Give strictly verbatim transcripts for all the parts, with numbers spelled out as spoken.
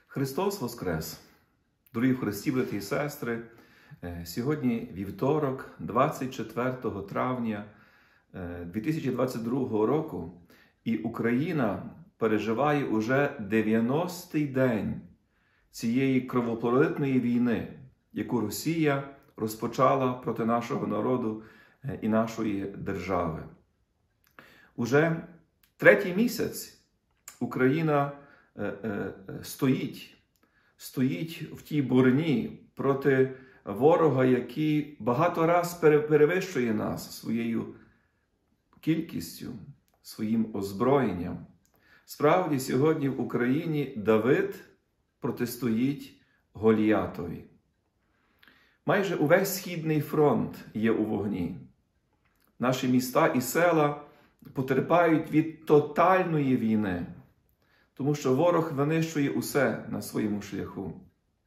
Христос Воскрес! Дорогі в Христі, брати і сестри, сьогодні вівторок, двадцять четвертого травня дві тисячі двадцять другого року, і Україна переживає уже дев'яностий день цієї кровопролитної війни, яку Росія розпочала проти нашого народу і нашої держави. Уже третій місяць Україна стоїть, стоїть в тій борні проти ворога, який багато раз перевищує нас своєю кількістю, своїм озброєнням. Справді, сьогодні в Україні Давид протистоїть Голіятові. Майже увесь Східний фронт є у вогні. Наші міста і села потерпають від тотальної війни, тому що ворог винищує усе на своєму шляху.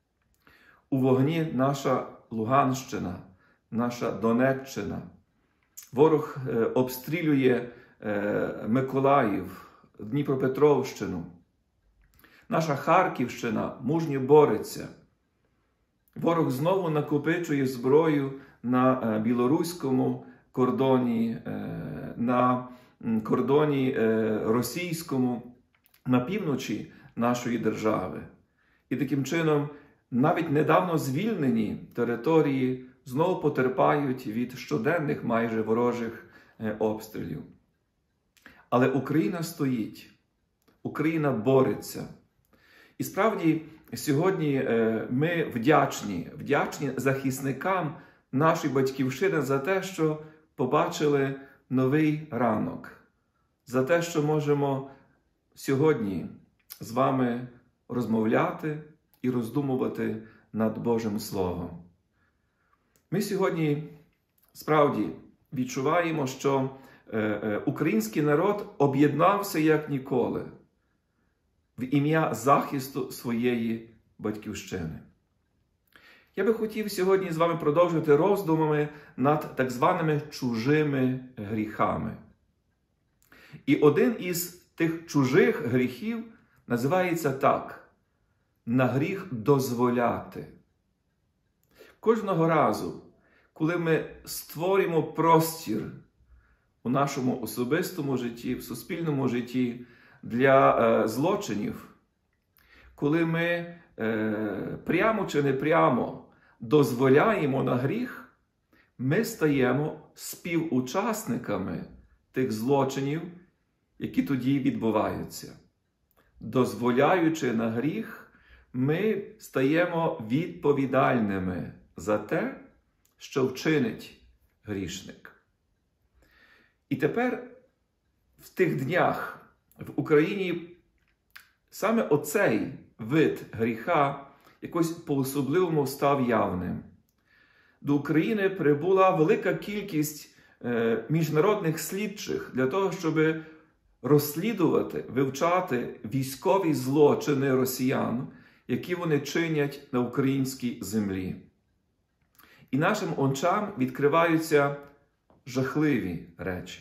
У вогні наша Луганщина, наша Донеччина. Ворог обстрілює Миколаїв, Дніпропетровщину. Наша Харківщина мужньо бореться. Ворог знову накопичує зброю на білоруському кордоні, на кордоні російському, на півночі нашої держави. І таким чином навіть недавно звільнені території знову потерпають від щоденних майже ворожих обстрілів. Але Україна стоїть, Україна бореться. І справді сьогодні ми вдячні, вдячні захисникам нашої батьківщини за те, що побачили новий ранок, за те, що можемо сьогодні з вами розмовляти і роздумувати над Божим Словом. Ми сьогодні справді відчуваємо, що український народ об'єднався як ніколи в ім'я захисту своєї батьківщини. Я би хотів сьогодні з вами продовжити роздумами над так званими чужими гріхами. І один із тих чужих гріхів називається так – на гріх дозволяти. Кожного разу, коли ми створюємо простір у нашому особистому житті, в суспільному житті для е, злочинів, коли ми е, прямо чи непрямо дозволяємо на гріх, ми стаємо співучасниками тих злочинів, які тоді відбуваються. Дозволяючи на гріх, ми стаємо відповідальними за те, що вчинить грішник. І тепер в тих днях в Україні саме оцей вид гріха якось по-особливому став явним. До України прибула велика кількість е, міжнародних слідчих для того, щоб розслідувати, вивчати військові злочини росіян, які вони чинять на українській землі. І нашим очам відкриваються жахливі речі.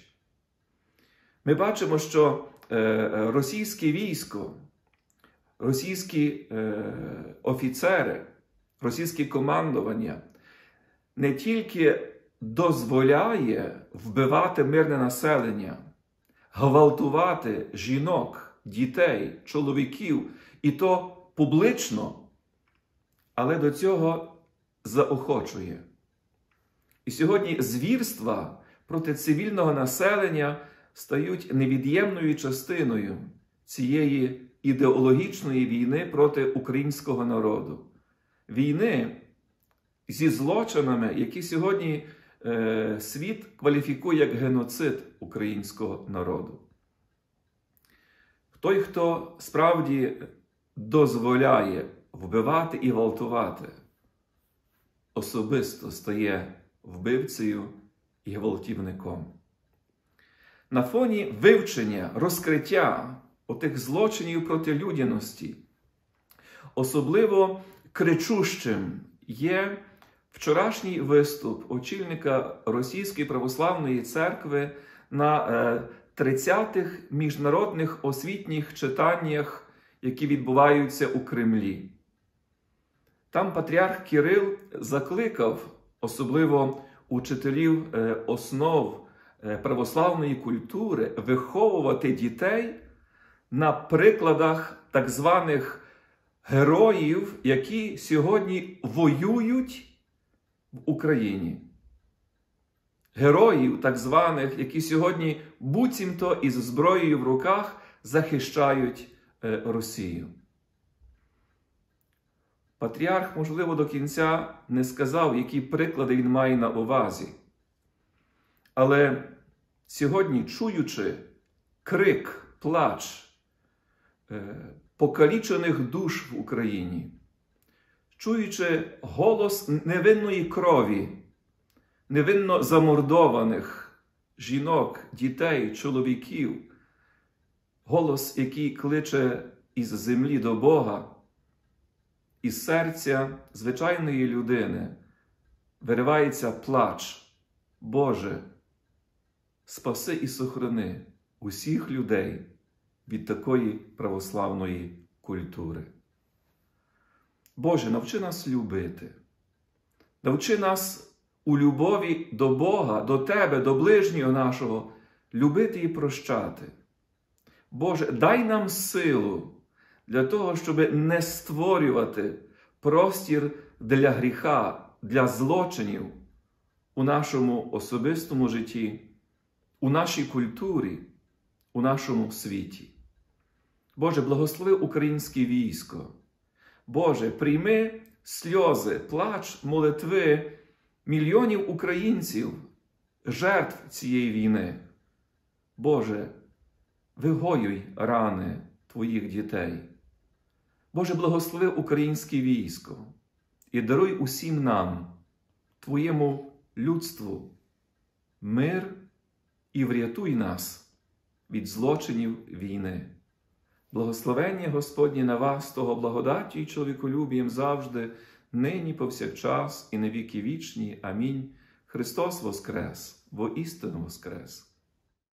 Ми бачимо, що е, російське військо, російські е, офіцери, російське командування не тільки дозволяє вбивати мирне населення, гвалтувати жінок, дітей, чоловіків, і то публічно, але до цього заохочує. І сьогодні звірства проти цивільного населення стають невід'ємною частиною цієї ідеологічної війни проти українського народу. Війни зі злочинами, які сьогодні е, світ кваліфікує як геноцид українського народу. Той, хто справді дозволяє вбивати і гвалтувати, особисто стає вбивцею і гвалтівником. На фоні вивчення, розкриття отих злочинів проти людяності особливо кричущим є вчорашній виступ очільника Російської православної церкви на тридцятих міжнародних освітніх читаннях які відбуваються у Кремлі. Там патріарх Кирил закликав, особливо учителів основ православної культури, виховувати дітей на прикладах так званих героїв, які сьогодні воюють в Україні. Героїв так званих, які сьогодні буцімто із зброєю в руках захищають Росію. Патріарх, можливо, до кінця не сказав, які приклади він має на увазі. Але сьогодні, чуючи крик, плач покалічених душ в Україні, чуючи голос невинної крові, невинно замордованих жінок, дітей, чоловіків, голос, який кличе із землі до Бога, із серця звичайної людини виривається плач: Боже, спаси і сохрани усіх людей від такої православної культури. Боже, навчи нас любити, навчи нас у любові до Бога, до Тебе, до ближнього нашого, любити і прощати. Боже, дай нам силу для того, щоб не створювати простір для гріха, для злочинів у нашому особистому житті, у нашій культурі, у нашому світі. Боже, благослови українське військо. Боже, прийми сльози, плач, молитви мільйонів українців, жертв цієї війни. Боже, вигоюй рани Твоїх дітей. Боже, благослови українське військо і даруй усім нам, Твоєму людству, мир і врятуй нас від злочинів війни. Благословення Господнє на вас, того благодаттю і чоловіколюбієм завжди, нині, повсякчас і на віки вічні. Амінь. Христос воскрес, воістину воскрес!